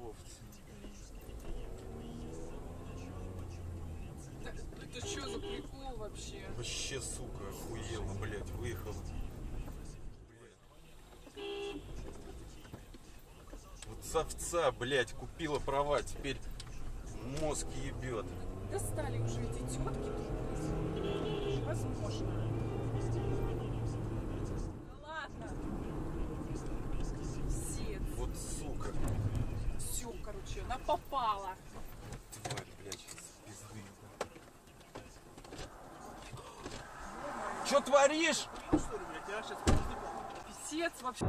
Овцы. Это что за прикол вообще? Вообще, сука, охуела, блядь, выехала. Вот с овца, блядь, купила права, теперь мозг ебет. Достали уже эти тетки тут. Невозможно. Да ладно. Все. Вот сука. Все, короче, она попала. Тварь, блядь, сейчас пизды. Чё творишь? Писец вообще.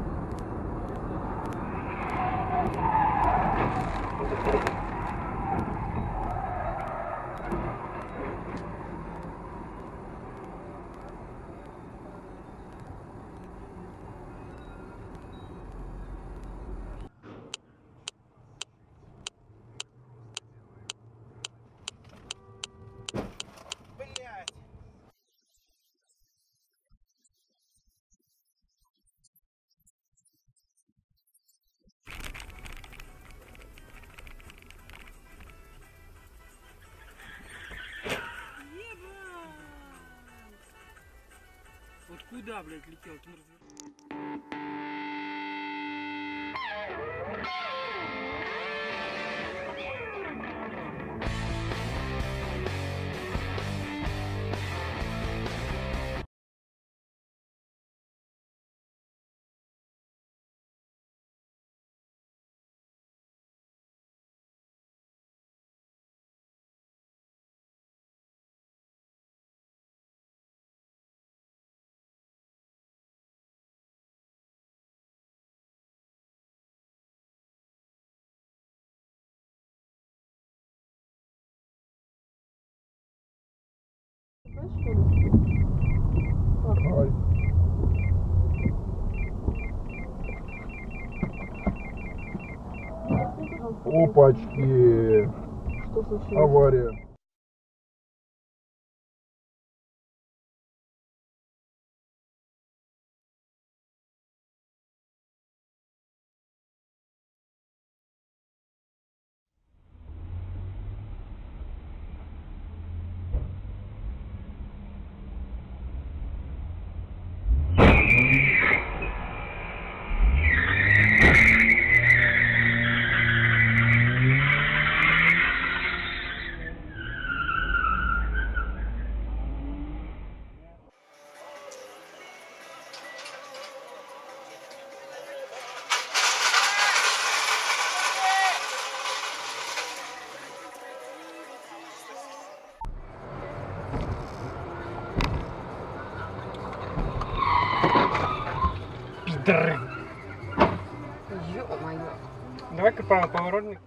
Вот куда, блядь, летел? Опачки! Что случилось? Авария. Пидоры! Ё-моё. Давай-ка поворотник.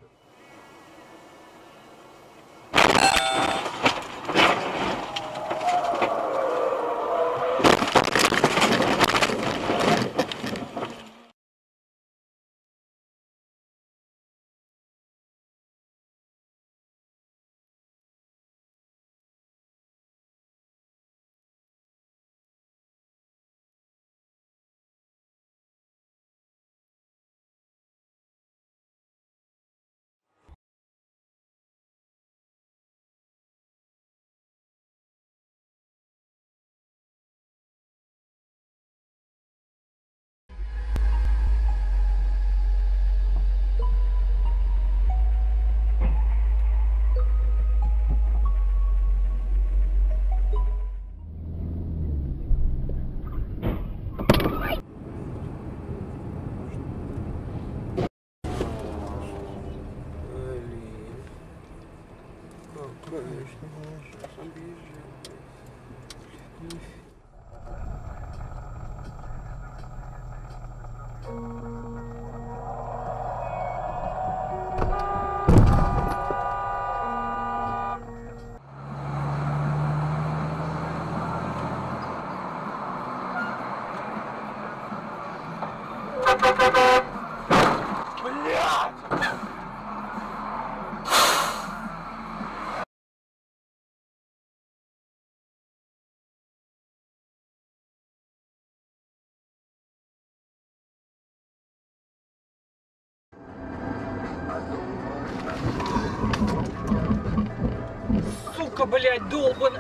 Сука, блядь, долбана.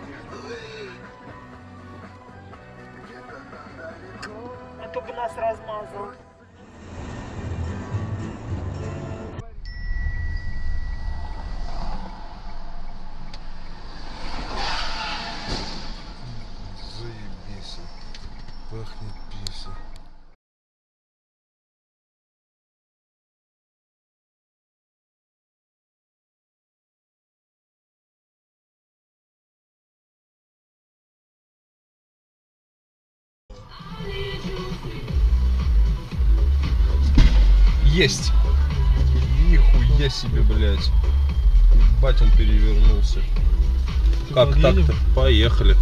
А то бы нас размазал. Заебись. Пахнет писей. Есть! Нихуя себе, блядь. Ебать, он перевернулся. Как так-то? Поехали.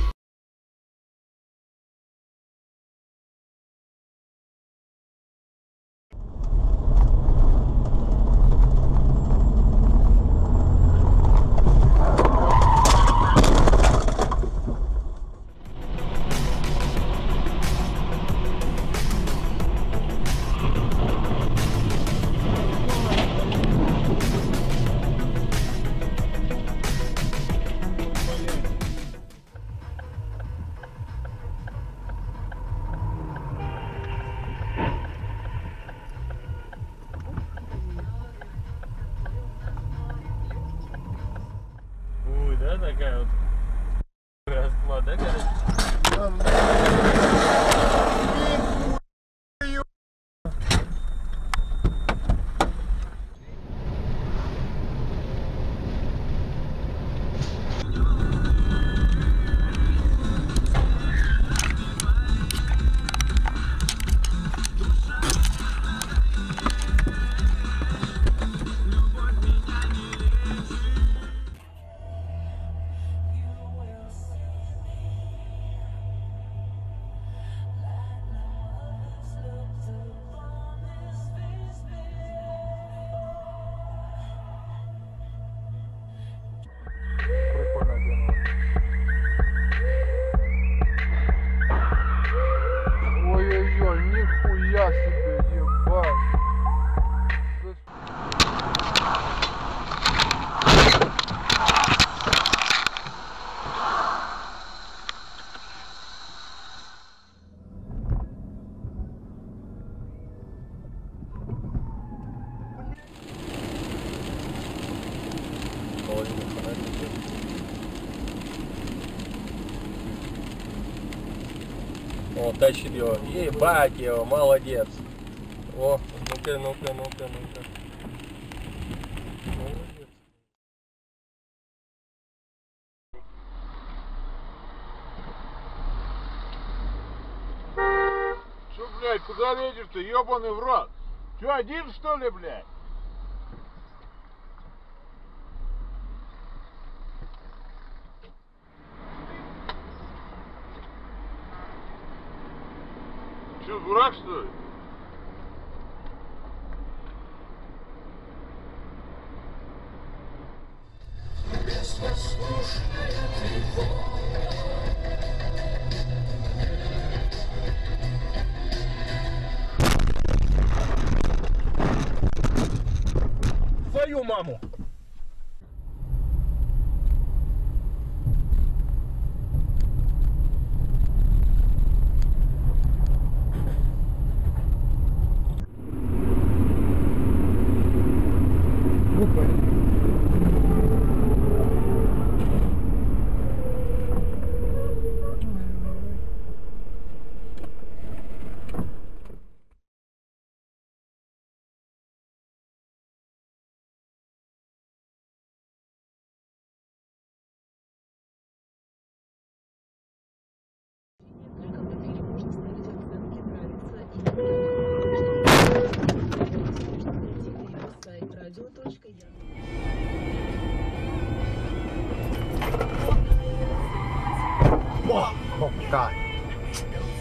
Ой, да, такая вот расклад, да, короче? Ой-ой-ой, нихуя себе, ебать. О, тащит его. Ебать его, молодец. О, ну-ка, ну-ка, ну-ка, ну-ка. Молодец. Что, блядь, куда едешь-то, ебаный в рот? Че, один что ли, блядь? Че, дурак что ли? Твою маму! God.